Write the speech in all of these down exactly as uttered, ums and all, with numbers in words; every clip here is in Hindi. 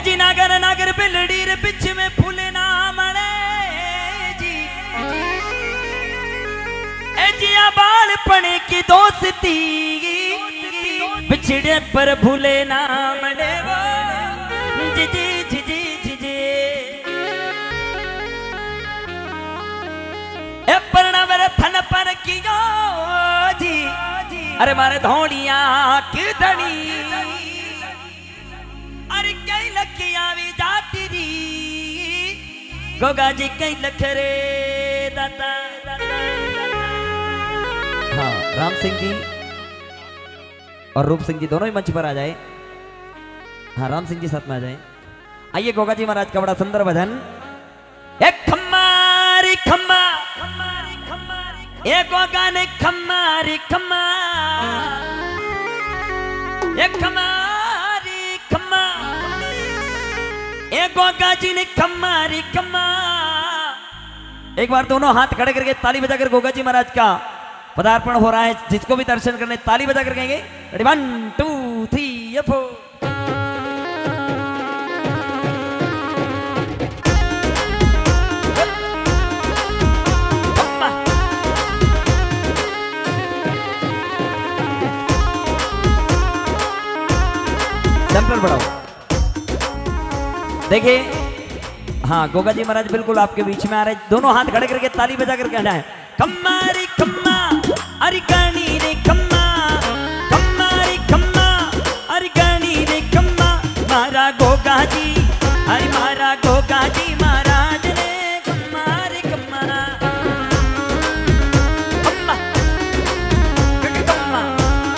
जी नागर नागर बिलड़ी रे पिछ में फूले ना मणे जी ए जिया बालपने की दोस्ती बिछड़े पर भूले ना मणे वो जी जी जी जी जी जी ए परनवर थन पर कियो जी अरे मारे धौड़िया की धनी अरे कई लखिया भी जाती दी गोगा जी कई लख रे दाता हाँ राम सिंह जी और रूप सिंह जी दोनों ही मंच पर आ जाए। हाँ राम सिंह जी साथ में आ जाए। आइए गोगा जी महाराज का बड़ा सुंदर भजन एक खम्मारी खम्मा एक गोगा ने खम्मारी खम्मा एक खम्मारी खम्मा एक गोगा जी ने खम्मारी खम्मा। एक बार दोनों हाथ खड़े करके ताली बजाकर गोगा जी महाराज का पदार्पण हो रहा है। जिसको भी दर्शन करने ताली बजाकर कहेंगे ready one two three four. Sample बढ़ाओ। देखिए हाँ गोगा जी महाराज बिल्कुल आपके बीच में आ रहे। दोनों हाथ खड़े करके ताली बजा कर कहना है कम्मारी खम्मा अरे गानी रे खम्मा कम्मारी खम्मा अरे गानी रे खम्मा मारा गोगा जी अरे मारा गोगा जी महाराज ने कम्मारी खम्मा खम्मा खम्मा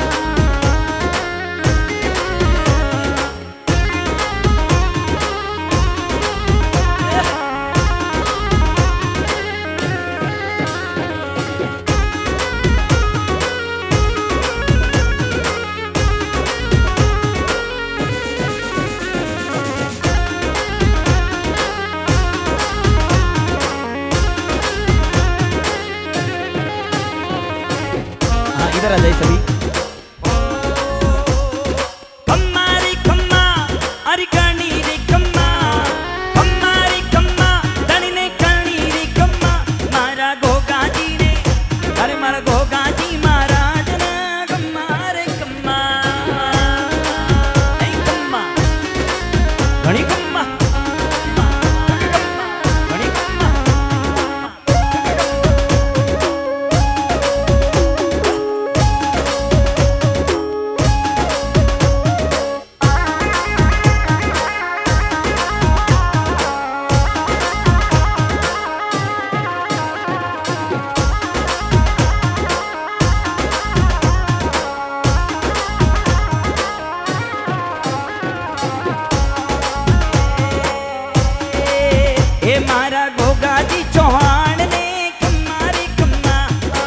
इधर आ जाइए सभी। कम्मारी खम्मा अरे गानी रे खम्मा कम्मारी खम्मा धनी ने गानी रे खम्मा मारा गोगा जी ने अरे मारा गोगा जी महाराज ने कम्मारे कम्मा ए कम्मा घणी कम्मा घणी कम्मा। ए मारा गोगा जी चौहान ने कम्मारी कम्मा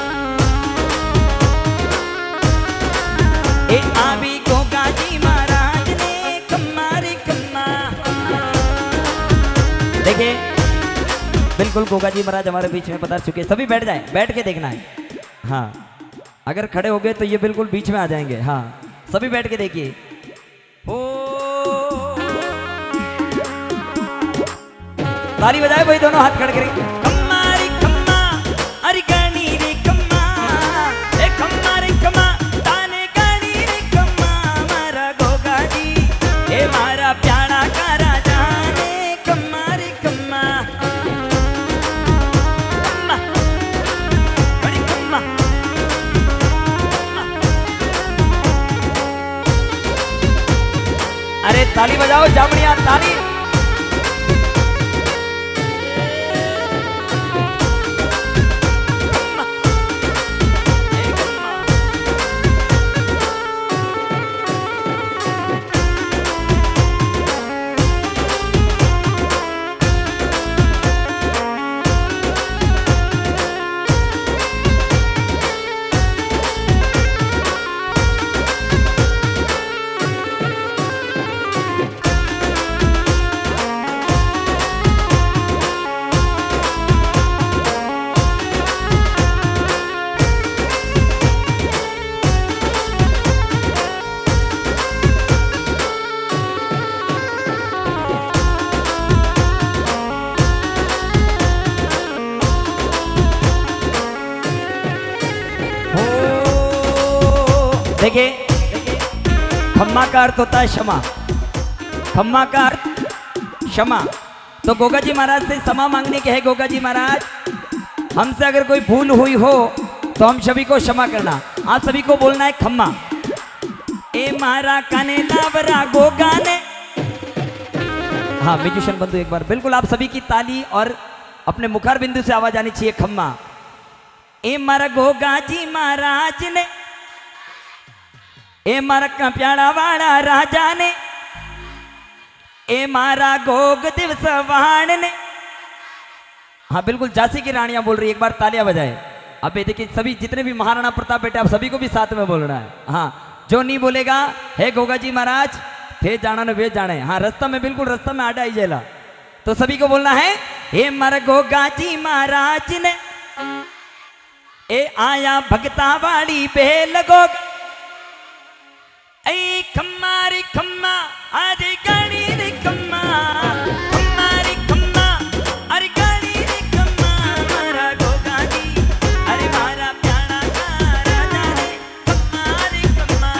ए आवी गोगा जी महाराज ने कम्मारी कम्मा। देखिए बिल्कुल गोगा जी महाराज हमारे बीच में पधार चुके। सभी बैठ जाएं, बैठ के देखना है। हाँ अगर खड़े हो गए तो ये बिल्कुल बीच में आ जाएंगे। हाँ सभी बैठ के देखिए। ओ ताली बजाए भाई दोनों हाथ खड़े करेंगे। कम्मारी खम्मा अरे गानी रे खम्मा ए खम्मा रे खम्मा ताने गानी रे खम्मा मारा गोगा जी ए मारा प्यारा का राजा ने कम्मा रे खम्मा खम्मा बड़ी खम्मा। अरे ताली बजाओ जामड़िया ताली। देखिए खम्मा का अर्थ होता है क्षमा, खम्मा का अर्थ क्षमा। तो गोगा जी महाराज से क्षमा मांगने के है। गोगा जी महाराज हमसे अगर कोई भूल हुई हो तो हम सभी को क्षमा करना। आप सभी को बोलना है खम्मा। ए मारा काने लावरा गोगा ने। हाँ म्यूजिशियन बंधु एक बार बिल्कुल आप सभी की ताली और अपने मुखार बिंदु से आवाज आनी चाहिए खम्मा। ए मारा गोगा जी महाराज ने, ए मारा का प्यारा वाला राजा ने, ए मारा गोग दिवस वाण ने। हाँ बिल्कुल झांसी की रानियां बोल रही है, एक बार तालियां बजाए। अब ये देखिए सभी जितने भी महाराणा प्रताप बेटे आप सभी को भी साथ में बोलना है। हाँ जो नहीं बोलेगा हे गोगा जी महाराज थे जाना न वे जाने। हाँ रास्ता में बिल्कुल रास्ता में आडा ही जेला। तो सभी को बोलना है हे मर गोगा जी महाराज ने, ए आया भगता वाली बेल गोग, ऐ खम्मा रे खम्मा अरे गाड़ी रे खम्मा, खम्मा रे खम्मा अरे गाड़ी रे खम्मा, मारा गोगा जी अरे मारा प्यारा का राजा रे, खम्मा रे खम्मा।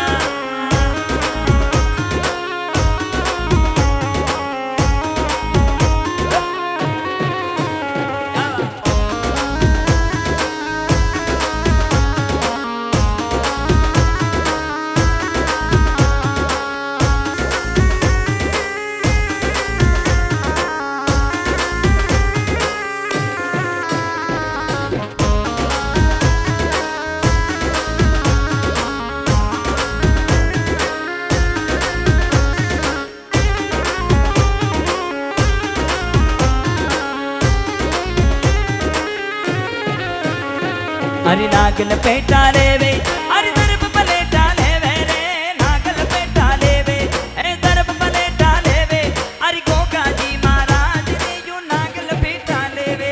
अरे नागल पेटा लेवे अरे दरब पलेटा लेवे रे, नागल पेटा लेवे ए दरब पलेटा लेवे, अरे गोगा जी महाराज ने यू नागल पेटा लेवे।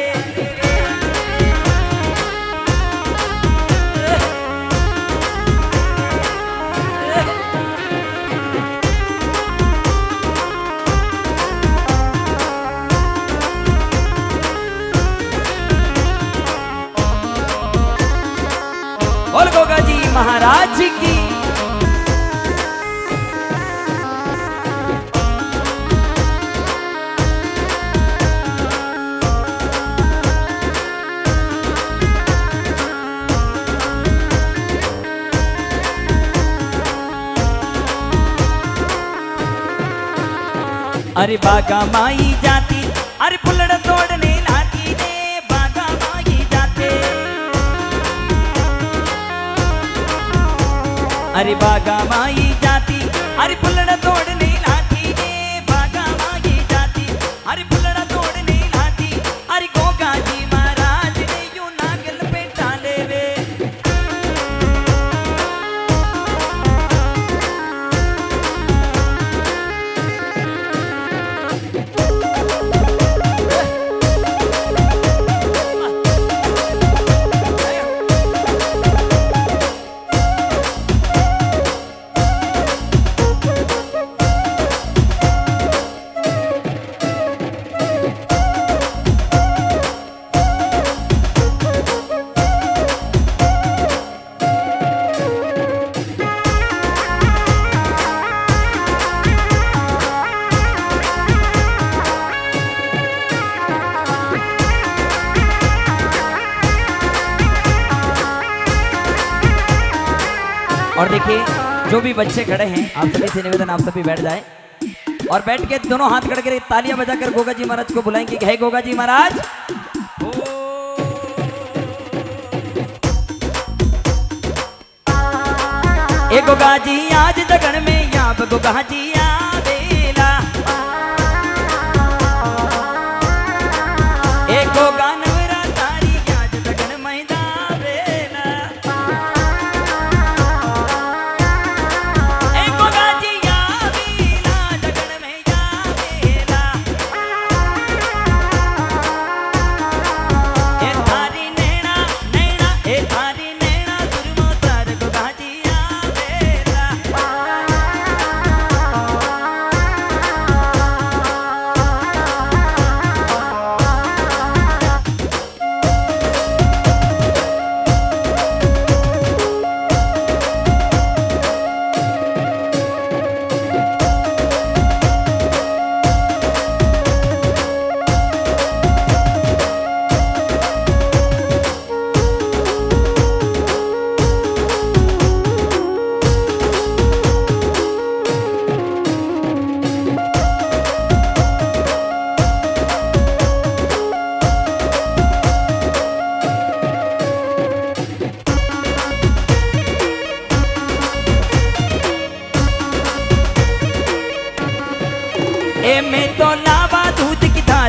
और गोगा जी महाराज की। अरे बागा माई जाती अरे पुलड़ तोड़ने लागी ने, बागा माई जाते अरे बागा माई जाती अरे पुलड़ा तोड़ने लाठी ने, बागा माई जाती अरे पुलड़ा तोड़ने लाठी, अरे गोगा जी महाराज ने यू नागल पेटा लेवे। और देखिए जो भी बच्चे खड़े हैं आप सभी से निवेदन आप सभी बैठ जाए और बैठ के दोनों हाथ खड़े करके तालियां बजाकर गोगा जी महाराज को बुलाएंगे कि हे गोगा जी महाराज। ए गोगा जी आज दगन में यहाँ गोगा जी आवेला, ए गोगा नवरा तारी आज दगन में दावेला, ए गोगा जी आवेला दगन में जावेला, ए थारी नैना नैना ए थारी नैना सुरमो तार गोगा जी आवेला।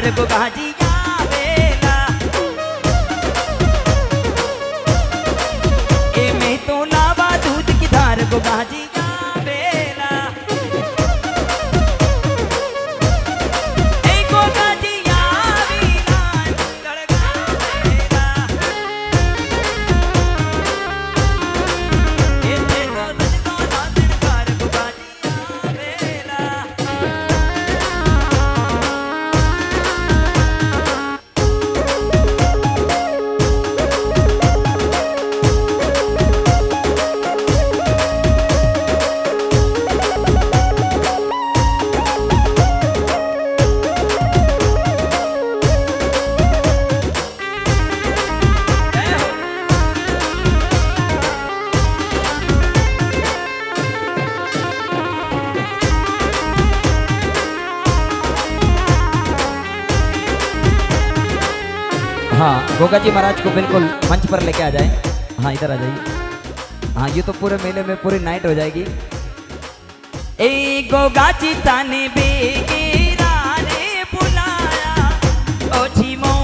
धार गोगा जी आवेला ए में तो लावा दूध की धार गोगा जी आवेला ए गोगा जी आवेला गड़गावेला ए देखो तुझको नाचन धार गोगा जी आवेला हाँ गोगा जी महाराज को बिल्कुल मंच पर लेके आ जाए। हाँ इधर आ जाइए। हाँ ये तो पूरे मेले में पूरी नाइट हो जाएगी। ए गोगा जी ताने बेगेरा ने बुलाया ओ जी मो